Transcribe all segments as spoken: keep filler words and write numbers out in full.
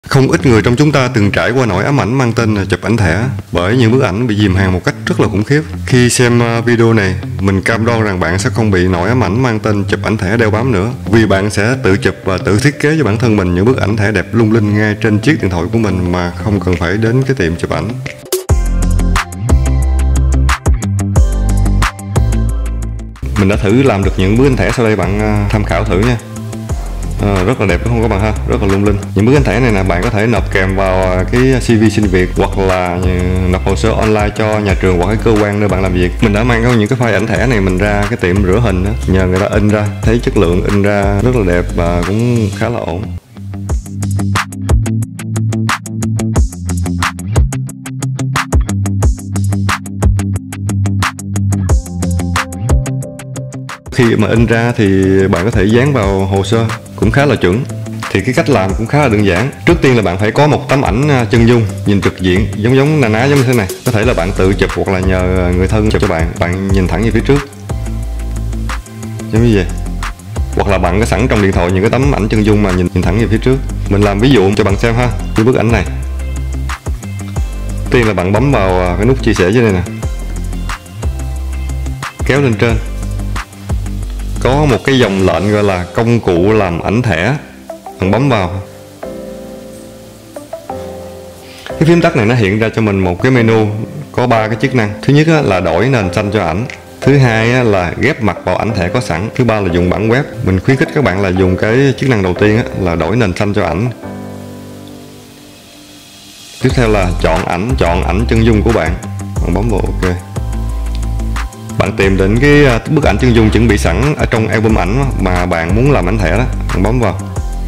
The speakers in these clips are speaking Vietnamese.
Không ít người trong chúng ta từng trải qua nỗi ám ảnh mang tên là chụp ảnh thẻ, bởi những bức ảnh bị dìm hàng một cách rất là khủng khiếp. Khi xem video này, mình cam đoan rằng bạn sẽ không bị nỗi ám ảnh mang tên chụp ảnh thẻ đeo bám nữa, vì bạn sẽ tự chụp và tự thiết kế cho bản thân mình những bức ảnh thẻ đẹp lung linh ngay trên chiếc điện thoại của mình mà không cần phải đến cái tiệm chụp ảnh. Mình đã thử làm được những bức ảnh thẻ sau đây, bạn tham khảo thử nha. À, rất là đẹp đúng không các bạn ha, rất là lung linh. Những bức ảnh thẻ này là bạn có thể nộp kèm vào cái xê vê xin việc, hoặc là nộp hồ sơ online cho nhà trường hoặc cái cơ quan nơi bạn làm việc. Mình đã mang những cái file ảnh thẻ này mình ra cái tiệm rửa hình đó, nhờ người ta in ra, thấy chất lượng in ra rất là đẹp và cũng khá là ổn. Khi mà in ra thì bạn có thể dán vào hồ sơ cũng khá là chuẩn. Thì cái cách làm cũng khá là đơn giản. Trước tiên là bạn phải có một tấm ảnh chân dung nhìn trực diện, giống giống na ná giống như thế này. Có thể là bạn tự chụp hoặc là nhờ người thân chụp cho bạn. Bạn nhìn thẳng về phía trước, giống như vậy. Hoặc là bạn có sẵn trong điện thoại những cái tấm ảnh chân dung mà nhìn nhìn thẳng về phía trước. Mình làm ví dụ cho bạn xem ha. Cái bức ảnh này, tiên là bạn bấm vào cái nút chia sẻ dưới đây nè, kéo lên trên, có một cái dòng lệnh gọi là công cụ làm ảnh thẻ. Bạn bấm vào, cái phím tắt này nó hiện ra cho mình một cái menu có ba cái chức năng. Thứ nhất là đổi nền xanh cho ảnh, thứ hai là ghép mặt vào ảnh thẻ có sẵn, thứ ba là dùng bản web. Mình khuyến khích các bạn là dùng cái chức năng đầu tiên là đổi nền xanh cho ảnh. Tiếp theo là chọn ảnh, chọn ảnh chân dung của bạn. Bạn bấm vào OK. Bạn tìm đến cái bức ảnh chân dung chuẩn bị sẵn ở trong album ảnh mà bạn muốn làm ảnh thẻ đó, bạn bấm vào.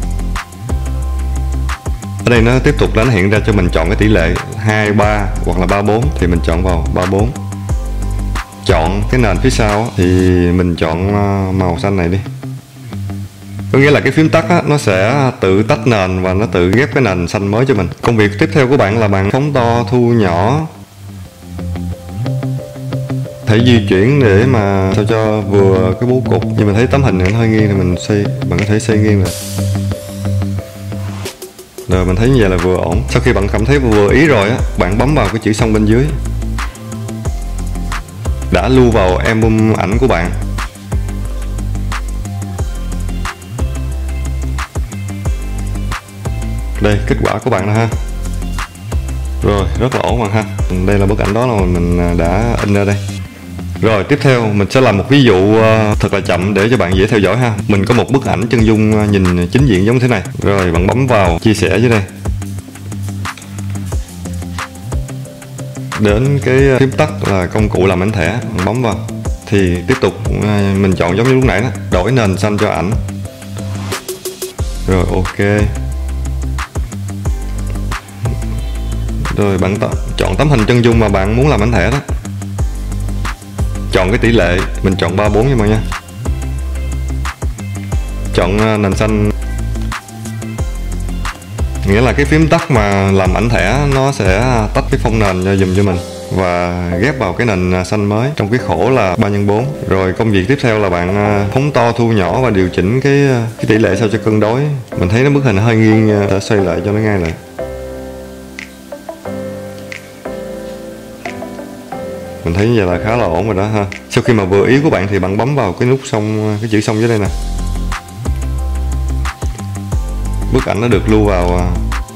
Ở đây nó tiếp tục nó hiện ra cho mình chọn cái tỷ lệ hai, ba hoặc là ba, bốn, thì mình chọn vào ba, bốn. Chọn cái nền phía sau thì mình chọn màu xanh này đi. Có nghĩa là cái phím tắt á, nó sẽ tự tách nền và nó tự ghép cái nền xanh mới cho mình. Công việc tiếp theo của bạn là bạn phóng to thu nhỏ, thể di chuyển để mà sao cho vừa cái bố cục. Nhưng mình thấy tấm hình này nó hơi nghiêng thì mình xoay, bạn có thể xoay nghiêng lại. Rồi mình thấy như vậy là vừa ổn. Sau khi bạn cảm thấy vừa ý rồi á, bạn bấm vào cái chữ xong bên dưới, đã lưu vào album ảnh của bạn. Đây kết quả của bạn nè ha. Rồi rất là ổn bạn ha. Đây là bức ảnh đó mà mình đã in ra đây. Rồi tiếp theo mình sẽ làm một ví dụ thật là chậm để cho bạn dễ theo dõi ha. Mình có một bức ảnh chân dung nhìn chính diện giống thế này. Rồi bạn bấm vào chia sẻ dưới đây, đến cái phím tắt là công cụ làm ảnh thẻ, bạn bấm vào. Thì tiếp tục mình chọn giống như lúc nãy đó, đổi nền xanh cho ảnh. Rồi OK. Rồi bạn chọn tấm hình chân dung mà bạn muốn làm ảnh thẻ đó. Chọn cái tỷ lệ, mình chọn ba, bốn nha mọi nha. Chọn nền xanh, nghĩa là cái phím tắt mà làm ảnh thẻ nó sẽ tách cái phông nền cho dùm cho mình và ghép vào cái nền xanh mới trong cái khổ là ba nhân bốn. Rồi công việc tiếp theo là bạn phóng to thu nhỏ và điều chỉnh cái cái tỷ lệ sao cho cân đối. Mình thấy nó bức hình hơi nghiêng, sẽ xoay lại cho nó ngay lại. Mình thấy như vậy là khá là ổn rồi đó ha. Sau khi mà vừa ý của bạn thì bạn bấm vào cái nút xong, cái chữ xong dưới đây nè. Bức ảnh nó được lưu vào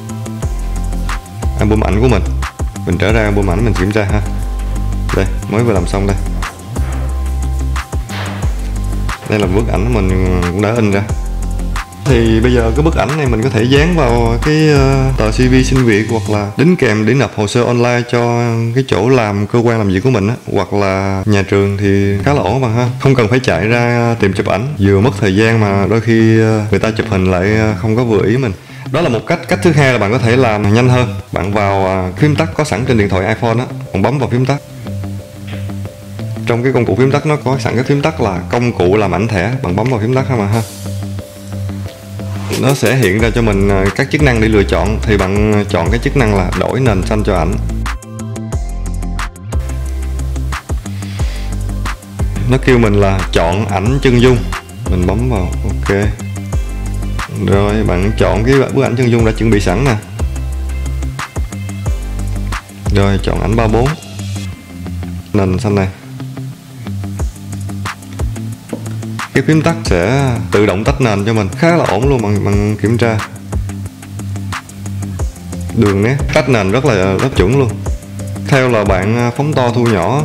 album ảnh của mình. Mình trở ra album ảnh mình kiểm tra ha. Đây, mới vừa làm xong đây. Đây là bức ảnh mình cũng đã in ra. Thì bây giờ cái bức ảnh này mình có thể dán vào cái uh, tờ xê vê xin việc, hoặc là đính kèm để nộp hồ sơ online cho cái chỗ làm, cơ quan làm việc của mình á, hoặc là nhà trường thì khá là ổn bạn ha. Không cần phải chạy ra tìm chụp ảnh, vừa mất thời gian mà đôi khi uh, người ta chụp hình lại không có vừa ý mình. Đó là một cách. Cách thứ hai là bạn có thể làm nhanh hơn. Bạn vào uh, phím tắt có sẵn trên điện thoại iPhone á, bạn bấm vào phím tắt. Trong cái công cụ phím tắt nó có sẵn cái phím tắt là công cụ làm ảnh thẻ, bạn bấm vào phím tắt ha mà ha. Nó sẽ hiện ra cho mình các chức năng để lựa chọn. Thì bạn chọn cái chức năng là đổi nền xanh cho ảnh. Nó kêu mình là chọn ảnh chân dung, mình bấm vào OK. Rồi bạn chọn cái bức ảnh chân dung đã chuẩn bị sẵn nè. Rồi chọn ảnh ba bốn, nền xanh này. Cái phím tắt sẽ tự động tách nền cho mình, khá là ổn luôn bằng, bằng kiểm tra. Đường nét tách nền rất là rất chuẩn luôn. Theo là bạn phóng to thu nhỏ,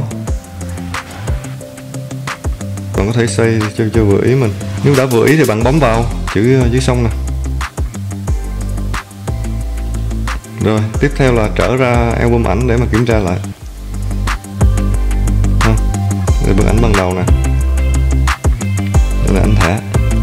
bạn có thể xây cho, cho vừa ý mình. Nếu đã vừa ý thì bạn bấm vào chữ dưới xong nè. Rồi tiếp theo là trở ra album ảnh để mà kiểm tra lại. Ha, đây bức ảnh ban đầu nè, đây là ảnh thẻ.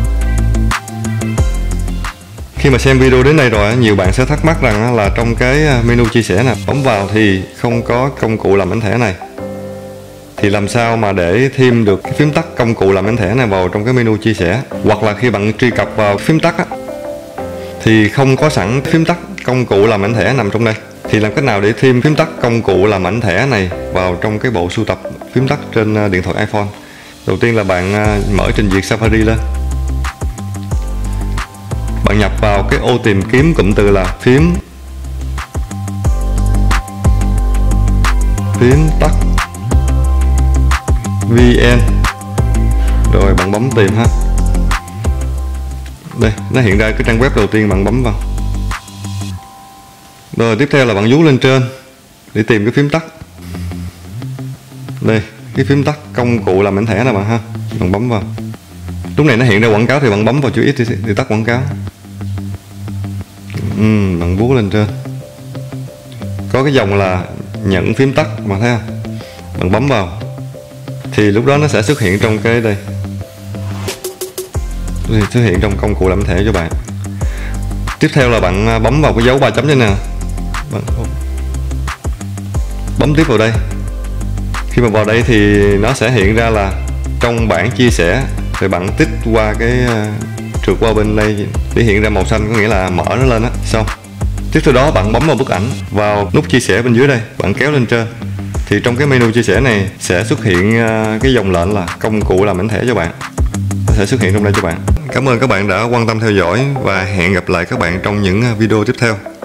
Khi mà xem video đến đây rồi, nhiều bạn sẽ thắc mắc rằng là trong cái menu chia sẻ nè, bấm vào thì không có công cụ làm ảnh thẻ này. Thì làm sao mà để thêm được cái phím tắt công cụ làm ảnh thẻ này vào trong cái menu chia sẻ? Hoặc là khi bạn truy cập vào phím tắt á, thì không có sẵn phím tắt công cụ làm ảnh thẻ nằm trong đây. Thì làm cách nào để thêm phím tắt công cụ làm ảnh thẻ này vào trong cái bộ sưu tập phím tắt trên điện thoại iPhone? Đầu tiên là bạn mở trình duyệt Safari lên. Bạn nhập vào cái ô tìm kiếm cụm từ là phím phím tắt vn. Rồi bạn bấm tìm ha. Đây, nó hiện ra cái trang web đầu tiên, bạn bấm vào. Rồi tiếp theo là bạn vuốt lên trên để tìm cái phím tắt. Đây, cái phím tắt công cụ làm ảnh thẻ nè bạn ha. Bạn bấm vào. Lúc này nó hiện ra quảng cáo thì bạn bấm vào chữ X để, để tắt quảng cáo. Ừ, bạn vuốt lên trên. Có cái dòng là nhận phím tắt, bạn thấy không? Bạn bấm vào thì lúc đó nó sẽ xuất hiện trong cái đây. Thì xuất hiện trong công cụ làm ảnh thẻ cho bạn. Tiếp theo là bạn bấm vào cái dấu ba chấm đây nè. Bạn bấm tiếp vào đây. Khi mà vào đây thì nó sẽ hiện ra là trong bảng chia sẻ, thì bạn tích qua cái trượt qua bên đây để hiện ra màu xanh, có nghĩa là mở nó lên á. Xong. Tiếp theo đó bạn bấm vào bức ảnh, vào nút chia sẻ bên dưới đây, bạn kéo lên trên. Thì trong cái menu chia sẻ này sẽ xuất hiện cái dòng lệnh là công cụ làm ảnh thẻ cho bạn. Nó sẽ xuất hiện trong đây cho bạn. Cảm ơn các bạn đã quan tâm theo dõi và hẹn gặp lại các bạn trong những video tiếp theo.